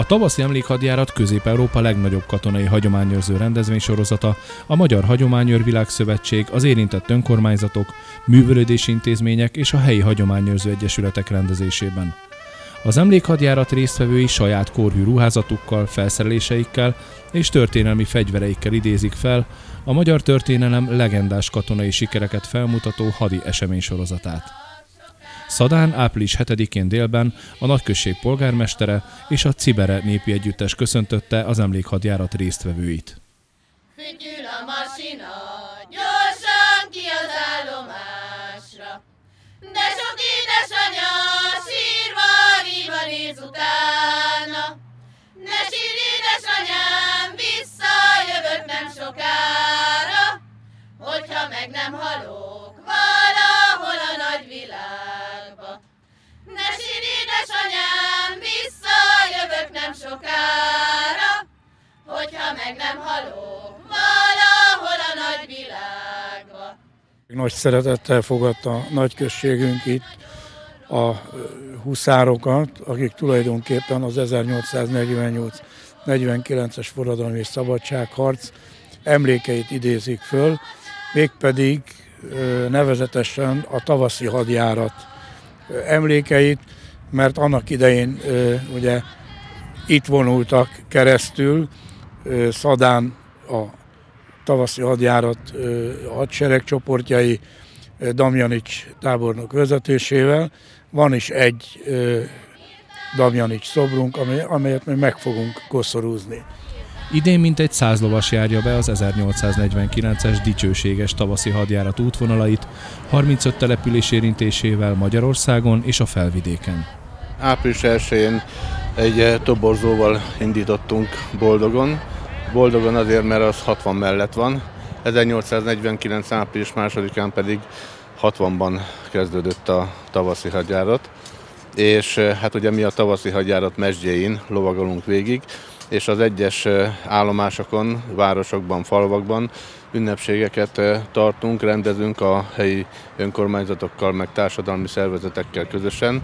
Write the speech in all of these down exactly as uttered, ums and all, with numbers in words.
A tavaszi emlékhadjárat Közép-Európa legnagyobb katonai hagyományőrző rendezvénysorozata, a Magyar Hagyományőr Világszövetség, az érintett önkormányzatok, művelődési intézmények és a helyi hagyományőrző egyesületek rendezésében. Az emlékhadjárat résztvevői saját kórhű ruházatukkal, felszereléseikkel és történelmi fegyvereikkel idézik fel a magyar történelem legendás katonai sikereket felmutató hadi eseménysorozatát. Szadán április hetedikén délben a nagyközség polgármestere és a Cibere népi együttes köszöntötte az emlékhadjárat résztvevőit. Fütyül a masina, gyorsan ki az állomásra, de sok édesanya sírva ríva néz utána. Ne sírj, édesanyám, visszajövök nem sokára, hogyha meg nem halok valahol a nagyvilágba. Ne sírj, édesanyám, visszajövök nem sokára, hogyha meg nem halok valahol a nagyvilágba. Nagy szeretettel fogadta a nagyközségünk itt a huszárokat, akik tulajdonképpen az ezernyolcszáznegyvennyolc negyvenkilences forradalmi és szabadságharc emlékeit idézik föl, mégpedig nevezetesen a tavaszi hadjárat emlékeit, mert annak idején ugye itt vonultak keresztül Szadán a tavaszi hadjárat hadseregcsoportjai Damjanics tábornok vezetésével. Van is egy Damjanics szobrunk, amelyet mi meg fogunk koszorúzni. Idén mintegy száz lovas járja be az ezernyolcszáznegyvenkilences dicsőséges tavaszi hadjárat útvonalait, harmincöt település érintésével Magyarországon és a Felvidéken. április elsején egy toborzóval indítottunk Boldogon. Boldogon azért, mert az hatvan mellett van, ezernyolcszáznegyvenkilenc április másodikán pedig hatvanban kezdődött a tavaszi hadjárat, és hát ugye mi a tavaszi hadjárat mesdjéin lovagolunk végig, és az egyes állomásokon, városokban, falvakban ünnepségeket tartunk, rendezünk a helyi önkormányzatokkal, meg társadalmi szervezetekkel közösen,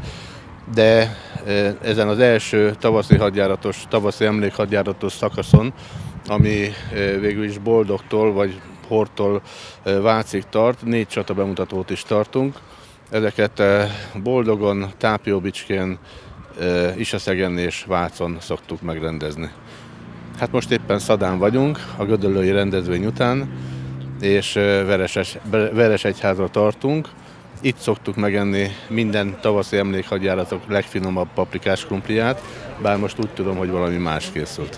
de ezen az első tavaszi hadjáratos, tavaszi emlékhadjáratos szakaszon, ami végül is Boldogtól vagy Hortól Vácig tart, négy csata bemutatót is tartunk. Ezeket Boldogon, Tápióbicskén, Isaszegen és Vácon szoktuk megrendezni. Hát most éppen Szadán vagyunk, a gödöllői rendezvény után, és Veresegyházra tartunk. Itt szoktuk megenni minden tavaszi emlékhadjáratok legfinomabb paprikás krumpliát, bár most úgy tudom, hogy valami más készült.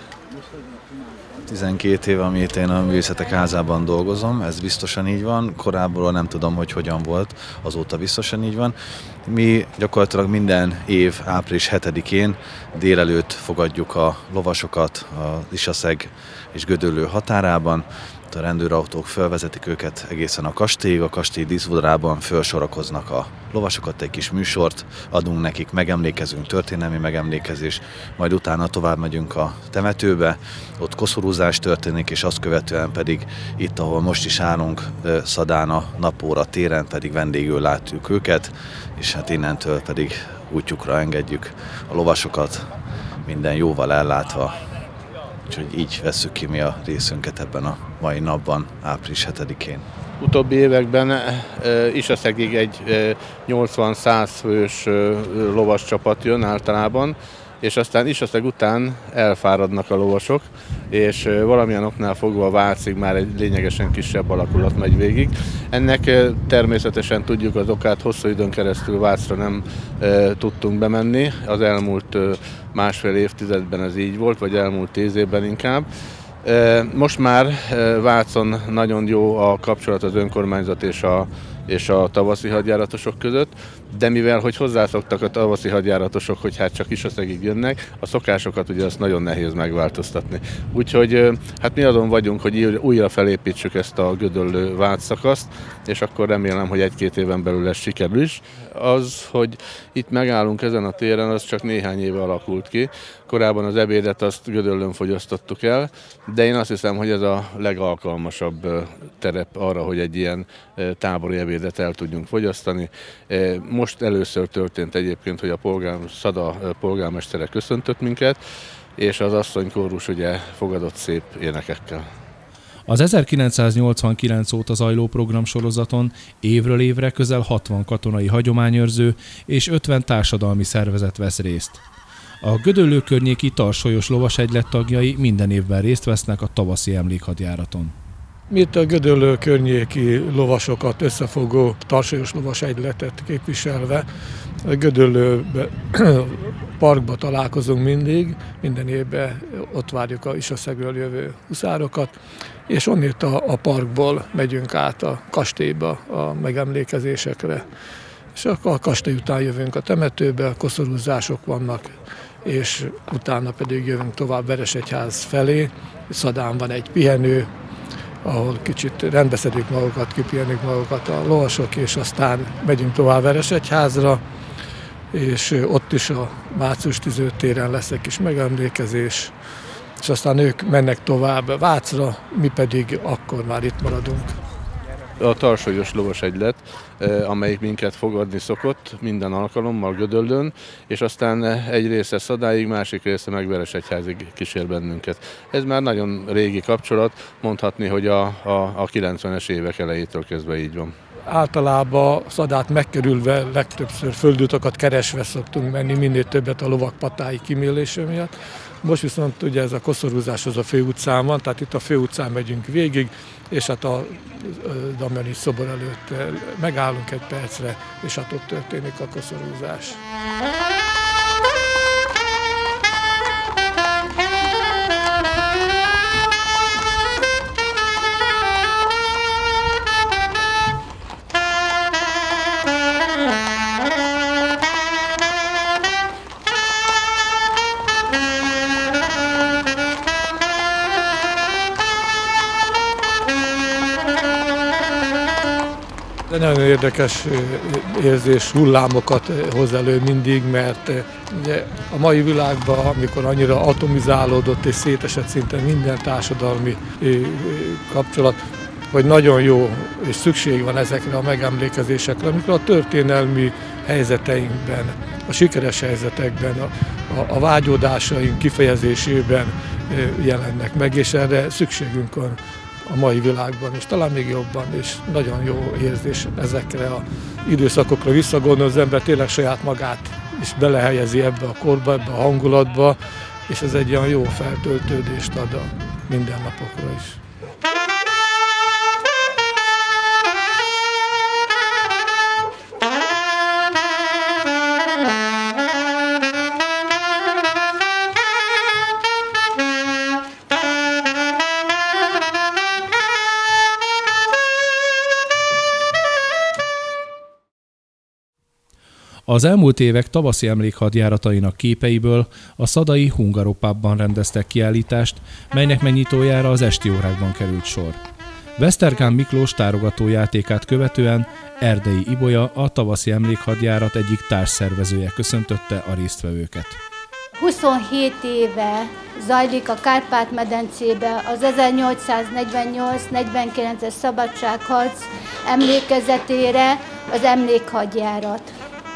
tizenkét éve, amit én a Művészetek Házában dolgozom, ez biztosan így van, korábbról nem tudom, hogy hogyan volt, azóta biztosan így van. Mi gyakorlatilag minden év április hetedikén délelőtt fogadjuk a lovasokat az Isaszeg és Gödöllő határában. A rendőrautók felvezetik őket egészen a kastélyig, a kastély díszudvarában felsorakoznak a lovasokat, egy kis műsort adunk nekik, megemlékezünk, történelmi megemlékezés, majd utána tovább megyünk a temetőbe, ott koszorúzás történik, és azt követően pedig itt, ahol most is állunk, Szadán a Napóra téren pedig vendégül látjuk őket, és hát innentől pedig útjukra engedjük a lovasokat, minden jóval ellátva. Úgyhogy így vesszük ki mi a részünket ebben a mai napban, április hetedikén. Utóbbi években e, Isaszegig egy e, nyolcvan-száz fős e, lovas csapat jön általában, és aztán Isaszeg után elfáradnak a lovasok, és e, valamilyen oknál fogva Vácig már egy lényegesen kisebb alakulat megy végig. Ennek e, természetesen tudjuk az okát, hosszú időn keresztül Vácra nem e, tudtunk bemenni, az elmúlt e, másfél évtizedben ez így volt, vagy elmúlt tíz évben inkább. Most már Vácon nagyon jó a kapcsolat az önkormányzat és a, és a tavaszi hadjáratosok között, de mivel hogy hozzászoktak a tavaszi hadjáratosok, hogy hát csak Isaszegig jönnek, a szokásokat ugye azt nagyon nehéz megváltoztatni. Úgyhogy hát mi azon vagyunk, hogy újra felépítsük ezt a Gödöllő-Vác szakaszt, és akkor remélem, hogy egy-két éven belül ez sikerül is. Az, hogy itt megállunk ezen a téren, az csak néhány éve alakult ki. Korábban az ebédet azt Gödöllőn fogyasztottuk el, de én azt hiszem, hogy ez a legalkalmasabb terep arra, hogy egy ilyen tábori ebédet el tudjunk fogyasztani. Most először történt egyébként, hogy a polgár, Szada polgármestere köszöntött minket, és az asszonykórus ugye fogadott szép énekekkel. Az ezerkilencszáznyolcvankilenc óta zajló programsorozaton évről évre közel hatvan katonai hagyományőrző és ötven társadalmi szervezet vesz részt. A Gödöllő környéki Tarsolyos Lovasegylet tagjai minden évben részt vesznek a tavaszi emlékhadjáraton. Mi itt a Gödöllő környéki lovasokat összefogó Tarsolyos Lovasegyletet képviselve a Gödöllő parkba találkozunk mindig, minden évben ott várjuk a Isaszegről jövő huszárokat, és onnét a, a parkból megyünk át a kastélyba a megemlékezésekre. És akkor a kastély után jövünk a temetőbe, koszorúzások vannak, és utána pedig jövünk tovább Veresegyház felé. Szadán van egy pihenő, ahol kicsit rendbeszedik magukat, kipihenik magukat a lovasok, és aztán megyünk tovább Veresegyházra, és ott is a március tizenötödike téren lesz egy kis megemlékezés, és aztán ők mennek tovább Vácra, mi pedig akkor már itt maradunk. A Tarsolyos Lovasegylet, amelyik minket fogadni szokott minden alkalommal Gödöllőn, és aztán egy része Szadáig, másik része meg Veresegyházig kísér bennünket. Ez már nagyon régi kapcsolat, mondhatni, hogy a, a, a kilencvenes évek elejétől kezdve így van. Általában Szadát megkerülve legtöbbször földutakat keresve szoktunk menni, minél többet a lovak patái kimillése miatt. Most viszont ugye ez a koszorúzás az a főutcán van, tehát itt a főutcán megyünk végig, és hát a Damjani szobor előtt megállunk egy percre, és hát ott történik a koszorúzás. De nagyon érdekes érzés, hullámokat hoz elő mindig, mert ugye a mai világban, amikor annyira atomizálódott és szétesett szinte minden társadalmi kapcsolat, hogy nagyon jó és szükség van ezekre a megemlékezésekre, amikor a történelmi helyzeteinkben, a sikeres helyzetekben, a, a, a vágyódásaink kifejezésében jelennek meg, és erre szükségünk van a mai világban, és talán még jobban, és nagyon jó érzés ezekre az időszakokra visszagondolni, az ember tényleg saját magát is belehelyezi ebbe a korba, ebbe a hangulatba, és ez egy olyan jó feltöltődést ad a mindennapokra is. Az elmúlt évek tavaszi emlékhadjáratainak képeiből a szadai Hungaropubban rendeztek kiállítást, melynek megnyitójára az esti órákban került sor. Vesztergán Miklós tárogatójátékát követően Erdei Ibolya, a tavaszi emlékhadjárat egyik társszervezője köszöntötte a résztvevőket. huszonhét éve zajlik a Kárpát-medencébe az ezernyolcszáznegyvennyolc negyvenkilences szabadságharc emlékezetére az emlékhadjárat.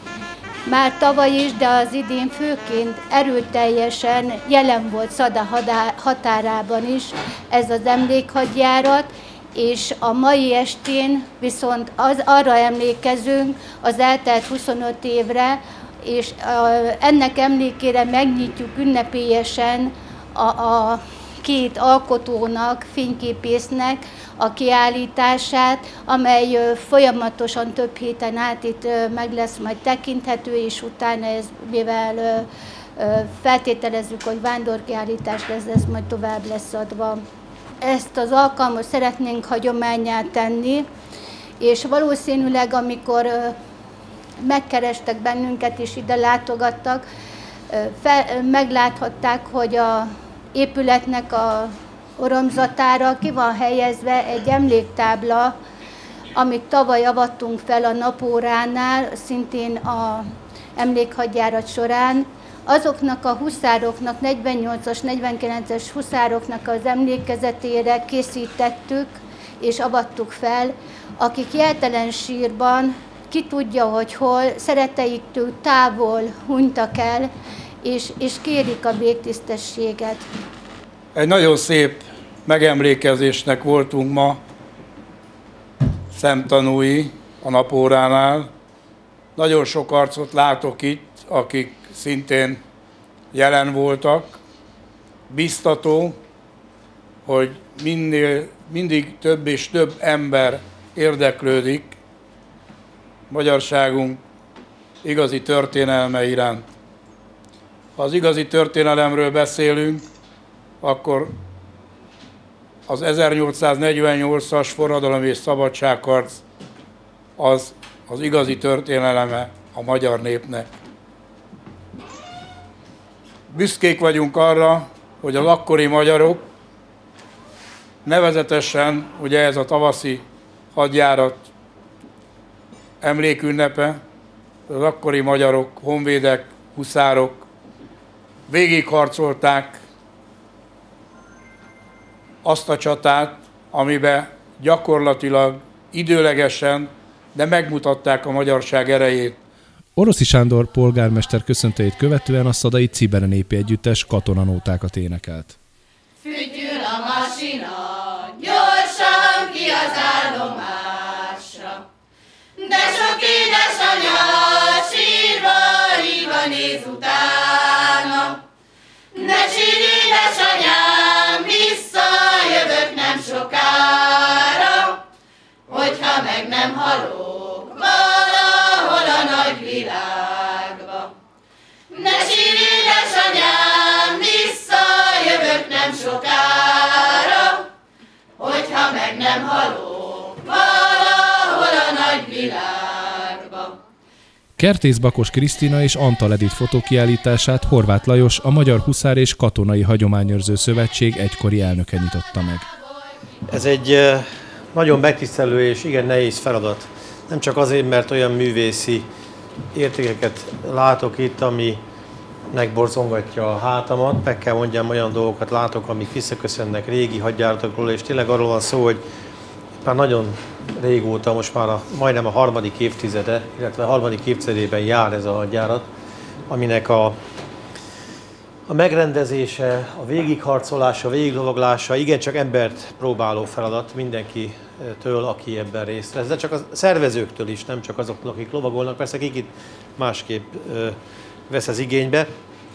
Már tavaly is, de az idén főként erőteljesen jelen volt Szada határában is ez az emlékhadjárat, és a mai estén viszont az, arra emlékezünk az eltelt huszonöt évre, és ennek emlékére megnyitjuk ünnepélyesen a, a két alkotónak, fényképésznek a kiállítását, amely folyamatosan több héten át itt meg lesz majd tekinthető, és utána ez, mivel feltételezzük, hogy vándorkiállítás lesz, ez majd tovább lesz adva. Ezt az alkalmat szeretnénk hagyománnyá tenni, és valószínűleg, amikor megkerestek bennünket és ide látogattak, fel, megláthatták, hogy a épületnek a oromzatára ki van helyezve egy emléktábla, amit tavaly avattunk fel a napóránál, szintén a emlékhadjárat során. Azoknak a huszároknak, negyvennyolcas, negyvenkilences huszároknak az emlékezetére készítettük és avattuk fel, akik jeltelen sírban, ki tudja, hogy hol, szeretteiktől távol hunytak el, és, és kérik a végtisztességet. Egy nagyon szép megemlékezésnek voltunk ma szemtanúi a napóránál. Nagyon sok arcot látok itt, akik szintén jelen voltak. Biztató, hogy minél, mindig több és több ember érdeklődik magyarságunk igazi történelme iránt. Ha az igazi történelemről beszélünk, akkor az ezernyolcszáznegyvennyolcas forradalom és szabadságharc az az igazi történeleme a magyar népnek. Büszkék vagyunk arra, hogy az akkori magyarok, nevezetesen ugye ez a tavaszi hadjárat emlékünnepe, az akkori magyarok, honvédek, huszárok végigharcolták azt a csatát, amiben gyakorlatilag időlegesen, de megmutatták a magyarság erejét. Oroszi Sándor polgármester köszöntőjét követően a szadai Cibere népi együttes katonanótákat énekelt. Fütyül a masina, gyorsan ki az állomásra, de sok édesanya sírva, hívva néz utána. Ne sírj, édesanyám, visszajövök nem sokára, hogyha meg nem halok valahol a nagy világba. Ne sírj, édesanyám, visszajövök nem sokára, hogyha meg nem halok valahol a nagy világba. Kertész Bakos Krisztina és Antal Edith fotókiállítását Horváth Lajos, a Magyar Huszár és Katonai Hagyományőrző Szövetség egykori elnöke nyitotta meg. Ez egy nagyon megtisztelő és igen nehéz feladat. Nem csak azért, mert olyan művészi értékeket látok itt, ami megborzongatja a hátamat, meg kell mondjam, olyan dolgokat látok, amik visszaköszönnek régi hadjáratokról, és tényleg arról van szó, hogy már nagyon régóta, most már a, majdnem a harmadik évtizede, illetve a harmadik évtizedében jár ez a hadjárat, aminek a, a megrendezése, a végigharcolása, a végiglovaglása igencsak embert próbáló feladat mindenkitől, aki ebben részt vesz, de csak a szervezőktől is, nem csak azoktól, akik lovagolnak, persze akik itt másképp ö, vesz az igénybe.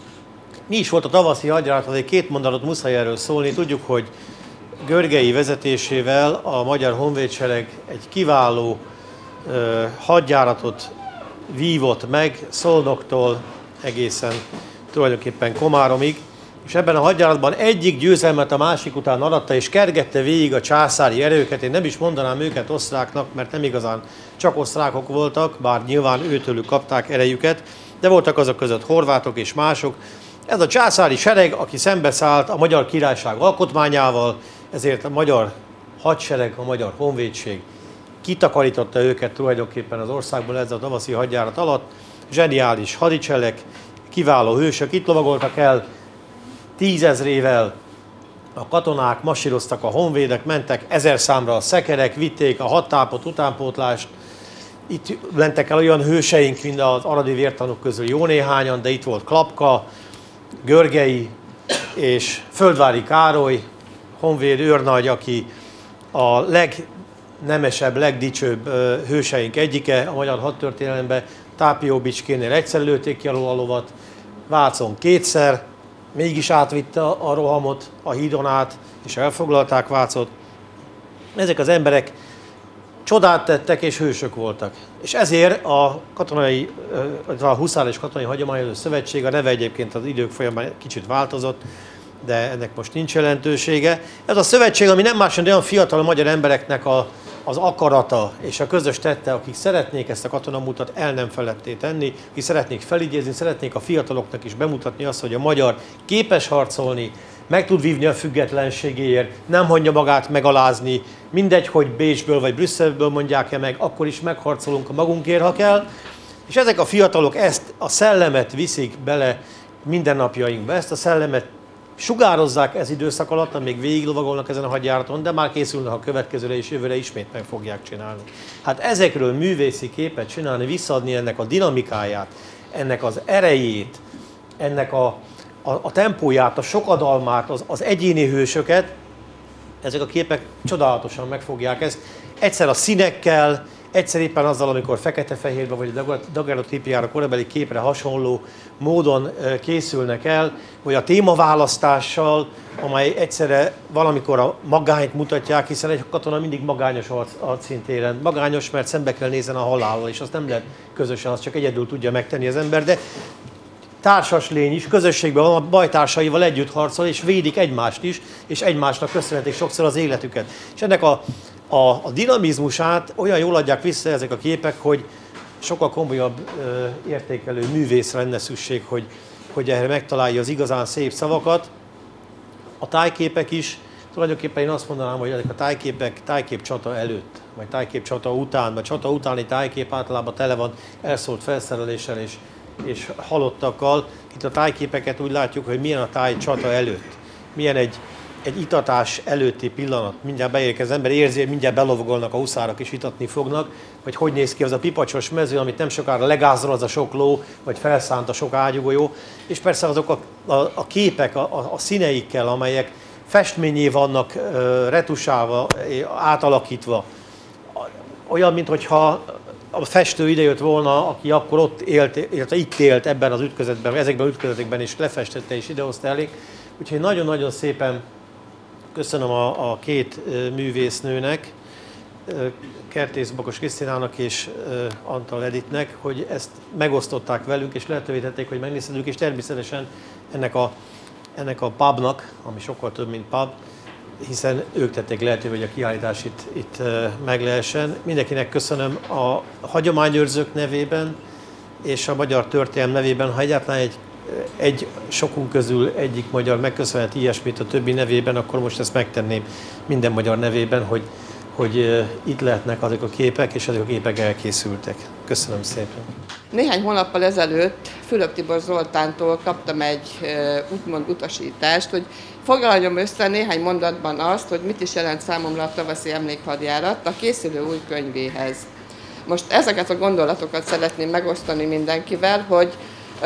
Mi is volt a tavaszi hadjárat, azért két mondatot muszáj erről szólni. Tudjuk, hogy Görgei vezetésével a Magyar Honvédsereg egy kiváló ö, hadjáratot vívott meg Szolnoktól egészen tulajdonképpen Komáromig, és ebben a hadjáratban egyik győzelmet a másik után aratta, és kergette végig a császári erőket. Én nem is mondanám őket osztráknak, mert nem igazán csak osztrákok voltak, bár nyilván őtőlük kapták erejüket, de voltak azok között horvátok és mások. Ez a császári sereg, aki szembeszállt a Magyar Királyság alkotmányával, ezért a magyar hadsereg, a magyar honvédség kitakarította őket tulajdonképpen az országból ez a tavaszi hadjárat alatt. Zseniális hadicselek, kiváló hősök, itt lovagoltak el tízezrével a katonák, masíroztak a honvédek, mentek ezer számra a szekerek, vitték a hadtápot, utánpótlást. Itt mentek el olyan hőseink, mint az aradi vértanúk közül jó néhányan, de itt volt Klapka, Görgei és Földvári Károly, honvéd őrnagy, aki a legnemesebb, legdicsőbb hőseink egyike a magyar hadtörténelemben. Tápióbicskénél egyszer lőtték ki alól a lovat, Vácon kétszer, mégis átvitte a rohamot a hídon át, és elfoglalták Vácot. Ezek az emberek csodát tettek és hősök voltak. És ezért a katonai, a Huszár és Katonai Hagyományőrző Szövetség, a neve egyébként az idők folyamán kicsit változott, de ennek most nincs jelentősége. Ez a szövetség, ami nem más, mint olyan fiatal magyar embereknek a, az akarata és a közös tette, akik szeretnék ezt a katonamútat el nem feletté tenni, akik szeretnék felidézni, szeretnék a fiataloknak is bemutatni azt, hogy a magyar képes harcolni, meg tud vívni a függetlenségéért, nem hagyja magát megalázni, mindegy, hogy Bécsből vagy Brüsszelből mondják-e meg, akkor is megharcolunk a magunkért, ha kell. És ezek a fiatalok ezt a szellemet viszik bele mindennapjainkba, ezt a szellemet sugározzák ez időszak alatt, amíg végiglovagolnak ezen a hadjáraton, de már készülnek a következőre és jövőre ismét meg fogják csinálni. Hát ezekről művészi képet csinálni, visszaadni ennek a dinamikáját, ennek az erejét, ennek a, a, a tempóját, a sokadalmát, az, az egyéni hősöket, ezek a képek csodálatosan megfogják ezt. Egyszer a színekkel, egyszer éppen azzal, amikor fekete-fehérbe vagy a daguerreotípiára, korabeli képre hasonló módon készülnek el, vagy a témaválasztással, amely egyszerre valamikor a magányt mutatják, hiszen egy katona mindig magányos arcszínt élen. Magányos, mert szembe kell nézni a halállal, és azt nem lehet közösen, azt csak egyedül tudja megtenni az ember, de társas lény is, közösségben van, a bajtársaival együtt harcol, és védik egymást is, és egymásnak köszönhetik sokszor az életüket. És ennek a, a, a dinamizmusát olyan jól adják vissza ezek a képek, hogy sokkal komolyabb ö, értékelő művészre lenne szükség, hogy, hogy erre megtalálja az igazán szép szavakat. A tájképek is, tulajdonképpen én azt mondanám, hogy ezek a tájképek tájkép csata előtt, vagy tájkép csata után, vagy csata utáni tájkép általában tele van elszólt felszereléssel és és halottakkal. Itt a tájképeket úgy látjuk, hogy milyen a táj csata előtt. Milyen egy, egy itatás előtti pillanat. Mindjárt beérik az ember, érzi, hogy mindjárt belovagolnak a huszárok és itatni fognak. Vagy hogy néz ki az a pipacsos mező, amit nem sokára legázol az a sok ló, vagy felszánt a sok ágyugójó. És persze azok a, a, a képek a, a, a színeikkel, amelyek festményé vannak retusálva, átalakítva. Olyan, mintha a festő idejött volna, aki akkor ott élt, illetve itt élt ebben az ütközetben, ezekben az ütközetekben is lefestette és idehozta elég. Úgyhogy nagyon-nagyon szépen köszönöm a, a két művésznőnek, Kertész Bakos Krisztinának és Antal Editnek, hogy ezt megosztották velünk, és lehetővé tették, hogy megnézhetjük, és természetesen ennek a, ennek a pubnak, ami sokkal több, mint pub, hiszen ők tették lehetővé, hogy a kiállítás itt, itt meg lehessen. Mindenkinek köszönöm a hagyományőrzők nevében és a magyar történelem nevében, ha egyáltalán egy, egy sokunk közül egyik magyar megköszönhet ilyesmit a többi nevében, akkor most ezt megtenném minden magyar nevében, hogy, hogy itt lehetnek azok a képek, és azok a képek elkészültek. Köszönöm szépen. Néhány hónappal ezelőtt Fülöp Tibor Zoltántól kaptam egy úgymond utasítást, hogy foglaljam össze néhány mondatban azt, hogy mit is jelent számomra a tavaszi emlékhadjárat a készülő új könyvéhez. Most ezeket a gondolatokat szeretném megosztani mindenkivel, hogy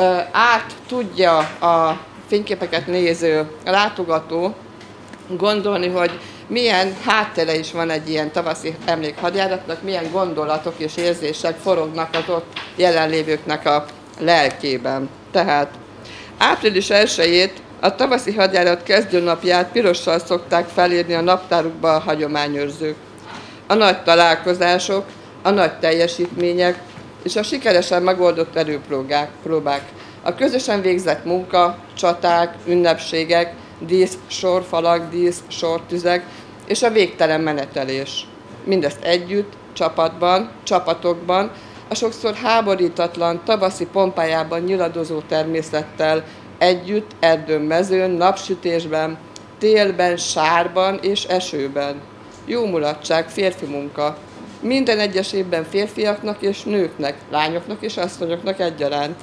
át tudja a fényképeket néző látogató gondolni, hogy milyen háttere is van egy ilyen tavaszi emlékhadjáratnak, milyen gondolatok és érzések forognak az ott jelenlévőknek a lelkében. Tehát április elsejét, a tavaszi hadjárat kezdőnapját pirossal szokták felírni a naptárukba a hagyományőrzők. A nagy találkozások, a nagy teljesítmények és a sikeresen megoldott erőpróbák, a közösen végzett munka, csaták, ünnepségek, dísz sorfalak, dísz sortüzek és a végtelen menetelés. Mindezt együtt, csapatban, csapatokban, a sokszor háborítatlan tavaszi pompájában nyiladozó természettel, együtt erdőn, mezőn, napsütésben, télben, sárban és esőben. Jó mulatság, férfi munka. Minden egyes évben férfiaknak és nőknek, lányoknak és asszonyoknak egyaránt.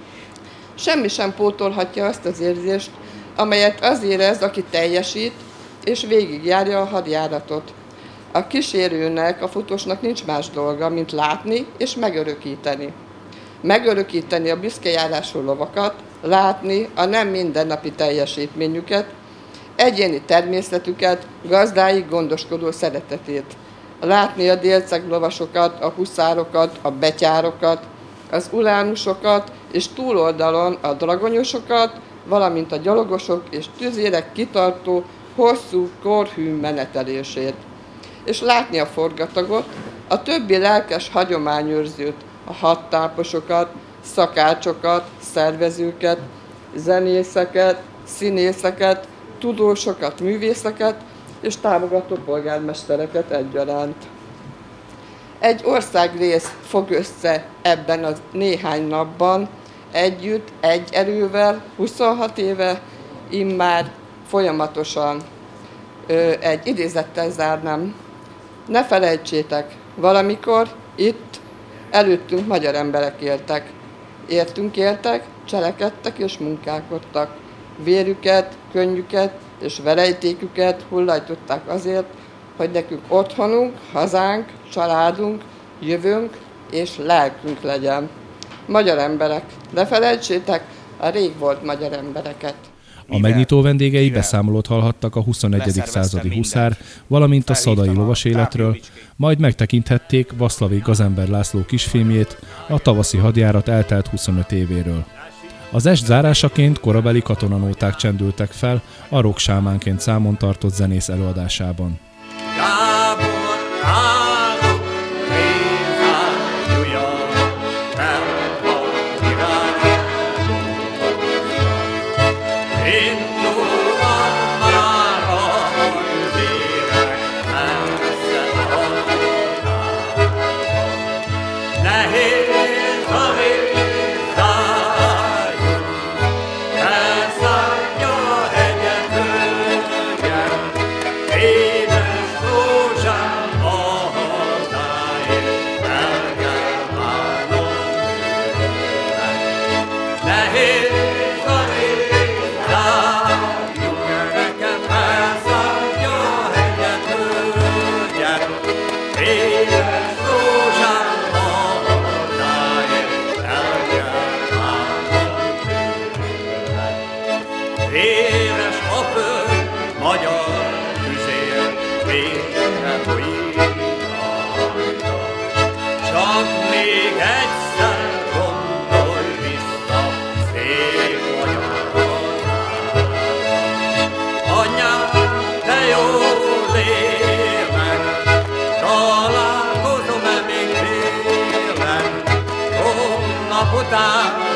Semmi sem pótolhatja azt az érzést, amelyet az érez, aki teljesít és végigjárja a hadjáratot. A kísérőnek, a futósnak nincs más dolga, mint látni és megörökíteni. Megörökíteni a büszkejárású lovakat, látni a nem mindennapi teljesítményüket, egyéni természetüket, gazdáig gondoskodó szeretetét. Látni a délceg lovasokat, a huszárokat, a betyárokat, az ulánusokat, és túloldalon a dragonyosokat, valamint a gyalogosok és tüzérek kitartó, hosszú, korhű menetelését. És látni a forgatagot, a többi lelkes hagyományőrzőt, a hadtáposokat, szakácsokat, szervezőket, zenészeket, színészeket, tudósokat, művészeket és támogató polgármestereket egyaránt. Egy országrész fog össze ebben a néhány napban, együtt, egy erővel, huszonhat éve, immár folyamatosan. Egy idézettel zárnám. Ne felejtsétek, valamikor itt előttünk magyar emberek éltek. Értünk éltek, cselekedtek és munkálkodtak. Vérüket, könnyüket és verejtéküket hullajtották azért, hogy nekünk otthonunk, hazánk, családunk, jövőnk és lelkünk legyen. Magyar emberek, ne felejtsétek, a rég volt magyar embereket. A megnyitó vendégei beszámolót hallhattak a huszonegyedik századi huszár, valamint a szadai lovas életről, majd megtekinthették Vaszlavy Gazember László kisfilmjét a tavaszi hadjárat eltelt huszonöt évéről. Az est zárásaként korabeli katonanóták csendültek fel a rocksámánként számon tartott zenész előadásában. Után